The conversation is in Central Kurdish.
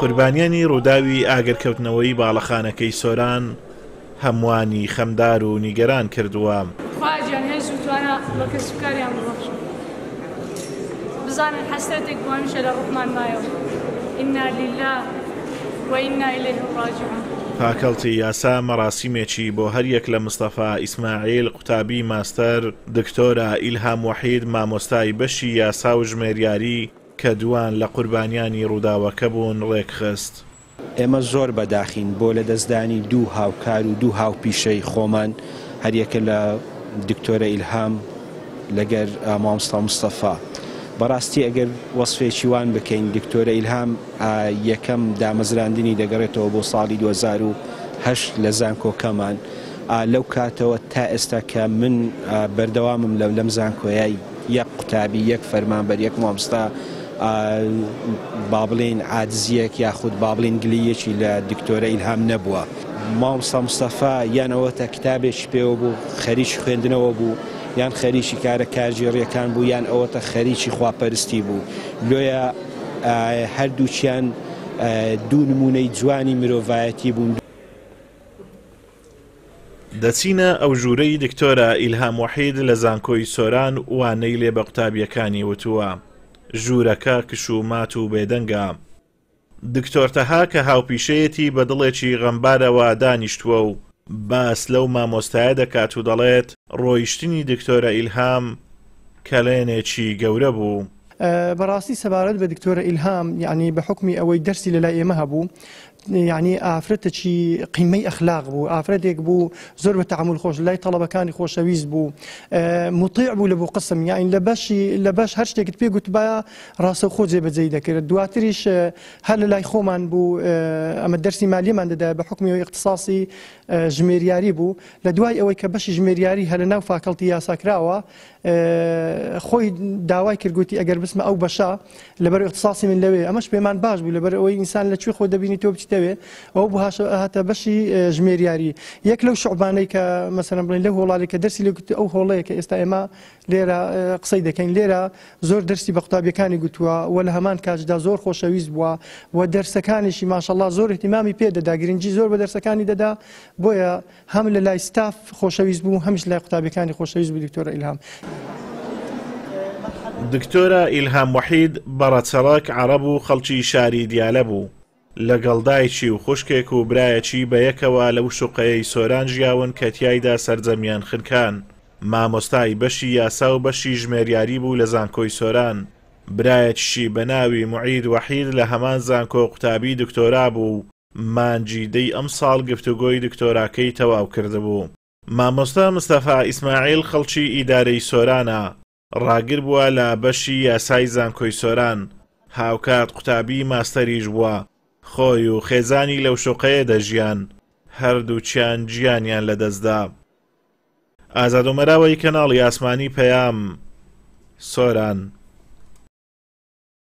قوربانیانی ڕووداوی ئاگرکەوتنەوەی باڵەخانەکەی سۆران هەمووانی خەمدار و نیگەران کردووە. خواجیان هێز و توانە بە کەسوکاریان ببەخشن، بزانن حەسرەتێک بوانشە لە ڕوحمان مایەوە. ئینا لیلا و ئینا ئیلەیه ڕاجعون. پاکەڵتی یاسا مەراسیمێکی بۆ هەریەک لە مستەفا ئیسماعیل قوتابی ماستەر، دکتۆرە ئیلهام وەحید مامۆستای بەشی یاسا و ژمێریاری کە دوان لە قوربانیانی ڕووداوەکە بوون ڕێکخست. ئێمە زۆر بەداخین بۆ لە دەستدانی دوو هاوکار و دوو هاوپیشەی خۆمان، هەریەکە لە دکتۆرە ئیلهام لەگەر مامۆستا مستەفا. بەڕاستی ئەگەر وەسفێکی وان بکەین، دکتۆرە ئیلهام یەکەم دامەزراندنی دەگەڕێتەوە بۆ ساڵی 2008 لە زانکۆکەمان. لەو کاتەوە تا ئێستا کە من بەردەوامم لەم زانکۆیای یەک قوتابی، یەک فەرمانبەر، یەک مامۆستا با بڵێن عاجزیەک یاخود با بڵێن گلەیەکی لە دکتۆرە ئیلهام نەبووە. مامۆستا مستەفا یان ئەوەتە کتابێکی پێوە بوو، خەریکی خوێندنەوە بوو، یان خەریکی کارە کارژێڕیەکان بوو، یان ئەوەتە خەریکی خواپەرستی بوو. لۆیە هەردووچیان دوو نمونەی جوانی مرۆڤایەتی بوون. دەچینە ئەو ژوورەی دکتۆرە ئیلهام وەحید لە زانکۆی سۆران وانەی لێ بە قوتابیەکانی وتووە. ژوورەکە کشومات و بێدەنگە. دکتۆرتەها کە هاوپیشەیەتی بە دڵێکی غەمبارەوە دانیشتووە و باس لەو مامۆستایە دەکات و دەڵێت ڕۆیشتنی دکتۆرە ئیلهام کەلێنێکی گەورە بوو. بەڕاستی سەبارەت بە دکتۆرە ئیلهام، یعنی بە حکمی ئەوەی دەرسی لەلای ئێمە هەبوو، یعنی ئافرەتێکی قیمەی ئەخلاق بوو، ئافرەتێک بوو زۆر بە تەعامل خۆش، لای تەڵەبەکانی خۆشەویست بوو، مطیع بوو لە بۆ قسم، یعنی لە بەش هەر شتێکت پێ گوتبایە ڕاستە خۆ جێبەجێی دەکرد. دواتریش هەر لە لای خۆمان بوو، ئەمە دەرسی مالیەمان دەدا بە حکمی ئەوەی اختصاصی ژمێریاری بوو. لە دوای ئەوەی کە بەشی ژمێریاری هەر لە ناو فاکەڵتی یاساکراوە، خۆی داوای کردگوتی ئەگەر بسمە ئەو بەشە لەبەر اختصاصی من لەوێ، ئەمەش پێمان باش بوو لەبەر ئەوەی ئینسان لەکوێ خۆ دەبینیتەوە بچیتەوێ، ئەو بوو هاتە بەشی ژمێریاری. یەک لەو شعبانەی کە مەسەڵەن بڵێن لەو هۆڵاڵی کە دەرسی لێ ئەو هۆڵەیە کە ئێستا ئێمە لێرە قسەی دەکەین، لێرە زۆر دەرسی بە قوتابیەکانی گوتووە و لە هەمان کاتدا زۆر خۆشەویست بووە و دەرسەکانیشی ماشەڵڵا زۆر احتیمامی پێ دەدا، گرنگی زۆر بە دەرسەکانی دەدا، بۆیە هەم لە لای ستاف خۆشەویست بوو، هەمیش لای قوتابیەکانی خۆشەویست بوو دکتۆرە ئیلهام. دکتۆرە ئیلهام وەحید بەڕەچەڵک عەرەب و خەڵکی شاری دیالە بوو. لەگەڵ دایکی و خوشکێک و برایەکی بەیەکەوە لەو شوقەیەی سۆران ژیاون کە تیایدا سەرجەمیان خنکان. مامۆستای بەشی یاسا و بەشی ژمێریاری بوو لە زانکۆی سۆران. برایەکیشی بە ناوی موعید وەحید لە هەمان زانکۆ قوتابی دکتۆرا بوو. مانجی دەی ئەم ساڵ گفتوگۆی دکتۆراکەی تەواو کردبوو. مامۆستا مستەفا ئیسماعیل خەڵکی ئیدارەی سۆرانە، ڕاگر بووە لە بەشی یاسای زانکۆی سۆران، هاوکات قوتابی ماستەریش بووە، خۆی و خێزانی لەو شوقەیە دەژیان، هەردووچیان گیانیان لەدەستدا. ئازاد و مەراوەی کەناڵی ئاسمانی پەیام، سۆران.